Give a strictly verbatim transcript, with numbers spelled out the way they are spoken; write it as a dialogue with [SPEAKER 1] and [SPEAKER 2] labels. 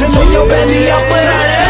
[SPEAKER 1] pushing on your belly, I put out that